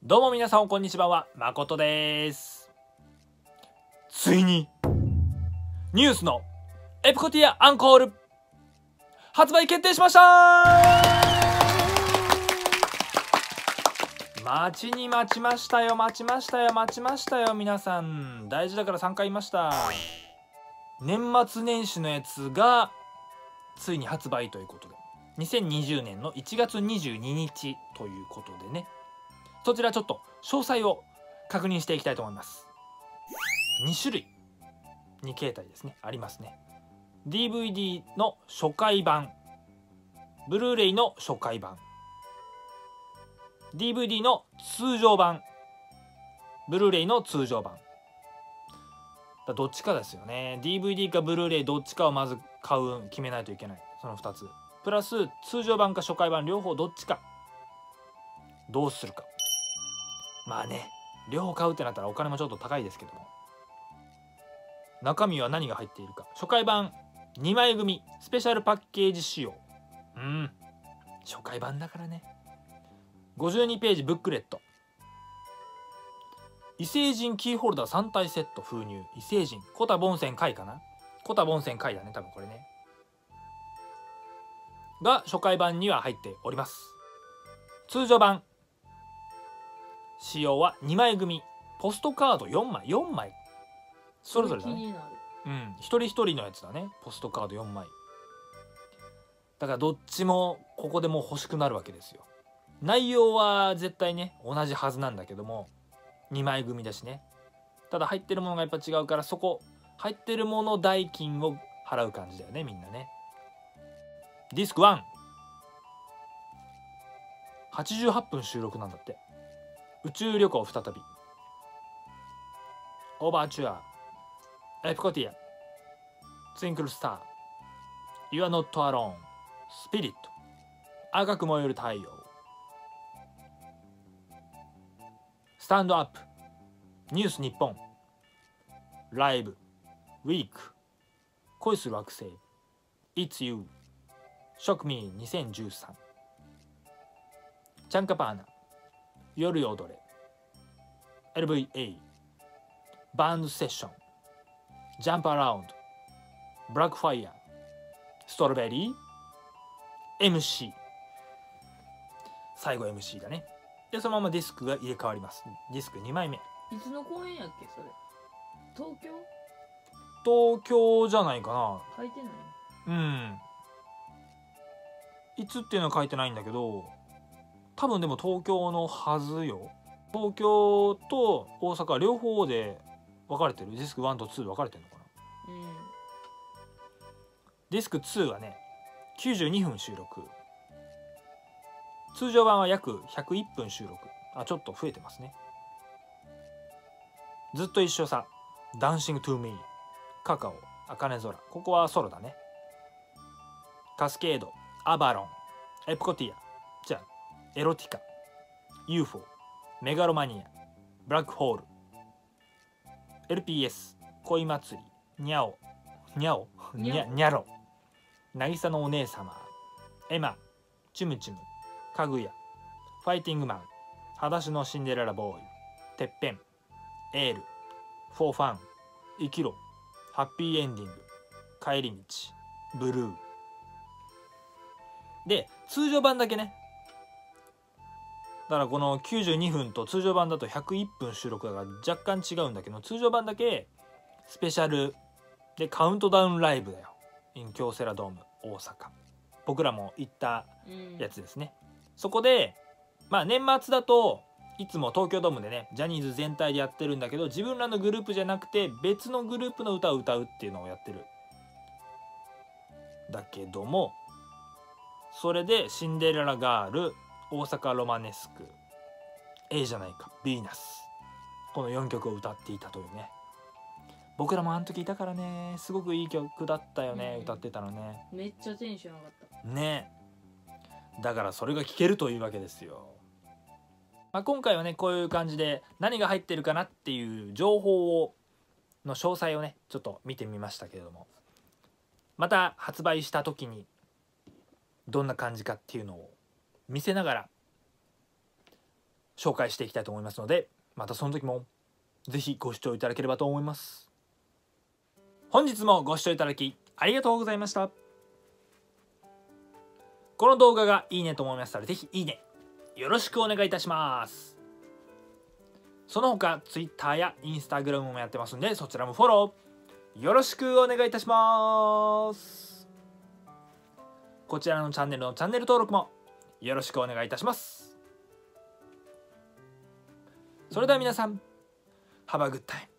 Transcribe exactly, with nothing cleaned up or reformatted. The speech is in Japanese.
どうも皆さんこんにちは、まことです。ついにニュースのエプコティアアンコール発売決定しました。待ちに待ちましたよ待ちましたよ待ちましたよ。皆さん大事だからさんかい言いました。年末年始のやつがついに発売ということで、にせんにじゅうねんのいちがつにじゅうににちということでね、そちらちょっと詳細を確認していきたいと思います。にしゅるいに形態ですね、ありますね。 ディーブイディー の初回版、ブルーレイの初回版、 ディーブイディー の通常版、ブルーレイの通常版だ、どっちかですよね。 ディーブイディー かブルーレイどっちかをまず買う決めないといけない。そのふたつプラス通常版か初回版両方どっちかどうするか。まあね、両方買うってなったらお金もちょっと高いですけども、中身は何が入っているか。初回版にまい組スペシャルパッケージ仕様。うん初回版だからね。ごじゅうにページブックレット、異星人キーホルダーさんたいセット封入。異星人コタボンセンカイかな、コタボンセンカイだね多分これね、が初回版には入っております。通常版仕様はにまい組ポストカードよんまいよんまいそれぞれだね。うん一人一人のやつだね。ポストカードよんまいだからどっちもここでもう欲しくなるわけですよ。内容は絶対ね同じはずなんだけどもにまい組だしね。ただ入ってるものがやっぱ違うから、そこ入ってるもの代金を払う感じだよねみんなね。ディスクワンはちじゅうはっぷん収録なんだって。宇宙旅行再び、オーバーチュア、エプコティア、ツインクルスター、You are not alone、スピリット、赤く燃える太陽、スタンドアップ、ニュース日本、ライブ、ウィーク、恋する惑星、It's You、Shock Me にせんじゅうさん、チャンカパーナ、夜踊れ、 エルブイエー、 バンドセッション、ジャンプアラウンド、ブラックファイヤー、ストロベリー、 エムシー、 最後 エムシー だね。でそのままディスクが入れ替わります。ディスクにまいめ。 いつの公演やっけそれ。東京東京じゃないかな。 書いてない。 うんいつっていうのは書いてないんだけど、多分でも東京のはずよ。東京と大阪両方で分かれてる。ディスクワンとツー分かれてるのかな。 うんディスクツーはねきゅうじゅうにふん収録、通常版は約ひゃくいっぷん収録。あちょっと増えてますね。ずっと一緒さ、ダンシングトゥーミー、カカオ、茜空、ここはソロだね。カスケード、アバロン、エプコティア、じゃあエロティカ、 ユーフォー、 メガロマニア、ブラックホール、 エルピーエス、 恋祭り、ニャオニャオニャニャロ、渚のお姉様、エマ、チュムチュム、かぐや、ファイティングマン、裸足のシンデレラボーイ、てっぺん、エール、フォーファン、生きろ、ハッピーエンディング、帰り道、ブルーで通常版だけね。だからこのきゅうじゅうにふんと通常版だとひゃくいっぷん収録だから若干違うんだけど、通常版だけスペシャルでカウントダウンライブだよ。イン京セラドーム大阪、僕らも行ったやつですね。そこでまあ年末だといつも東京ドームでねジャニーズ全体でやってるんだけど、自分らのグループじゃなくて別のグループの歌を歌うっていうのをやってるだけども、それでシンデレラガール、大阪ロマネスク、 A じゃないか、ヴィーナス、このよんきょくを歌っていたというね。僕らもあの時いたからね、すごくいい曲だったよね、うん、歌ってたのね。 めっちゃテンション上がったね。だからそれが聴けるというわけですよ。まあ、今回はねこういう感じで何が入ってるかなっていう情報をの詳細をねちょっと見てみましたけれども、また発売した時にどんな感じかっていうのを見せながら紹介していきたいと思いますので、またその時もぜひご視聴いただければと思います。本日もご視聴いただきありがとうございました。この動画がいいねと思いましたらぜひいいねよろしくお願いいたします。その他 Twitter や Instagram もやってますんで、そちらもフォローよろしくお願いいたします。こちらのチャンネルのチャンネル登録もよろしくお願いいたします。それでは皆さん、Have a good time.